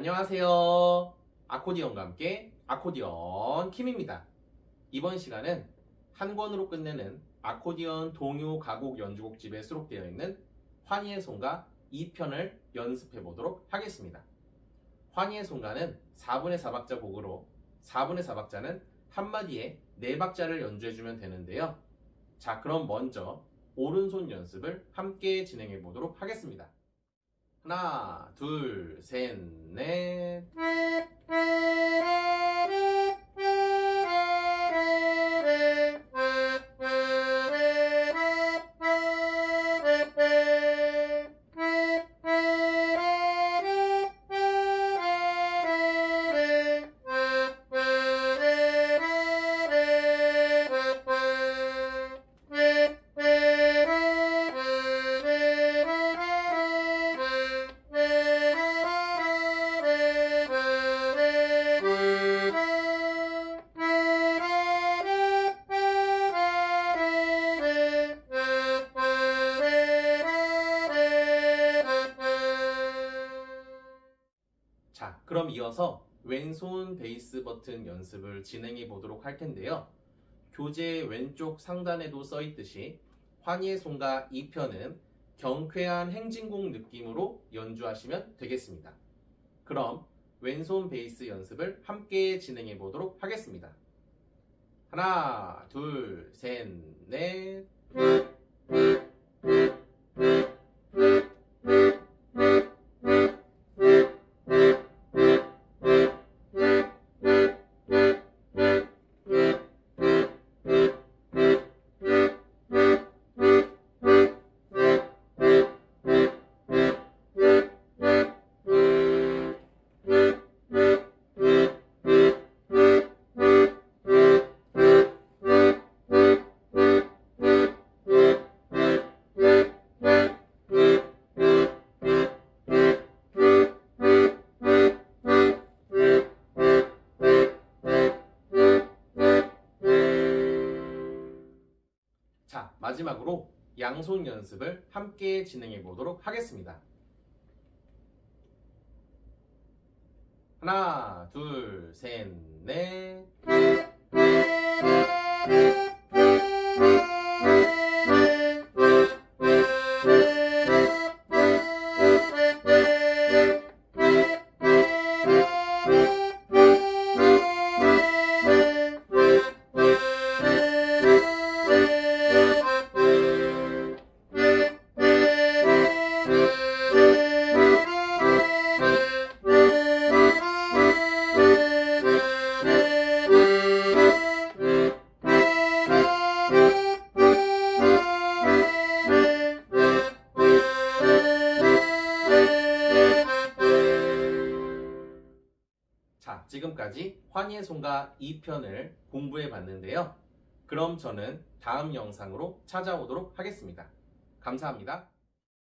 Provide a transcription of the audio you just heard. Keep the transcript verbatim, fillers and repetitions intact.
안녕하세요. 아코디언과 함께 아코디언 킴입니다. 이번 시간은 한 권으로 끝내는 아코디언 동요 가곡 연주곡집에 수록되어 있는 환희의 송가 이 편을 연습해 보도록 하겠습니다. 환희의 송가는 사 분의 사 박자 곡으로 사 분의 사 박자는 한마디에 네 박자를 연주해주면 되는데요. 자, 그럼 먼저 오른손 연습을 함께 진행해 보도록 하겠습니다. 하나, 둘, 셋, 넷. 자, 그럼 이어서 왼손 베이스 버튼 연습을 진행해 보도록 할 텐데요. 교재 왼쪽 상단에도 써 있듯이 환희의 송가 이 편은 경쾌한 행진곡 느낌으로 연주하시면 되겠습니다. 그럼 왼손 베이스 연습을 함께 진행해 보도록 하겠습니다. 하나, 둘, 셋, 넷. 자, 마지막으로 양손 연습을 함께 진행해 보도록 하겠습니다. 하나, 둘, 셋, 넷. 자, 지금까지 환희의 송가 이 편을 공부해 봤는데요. 그럼 저는 다음 영상으로 찾아오도록 하겠습니다. 감사합니다.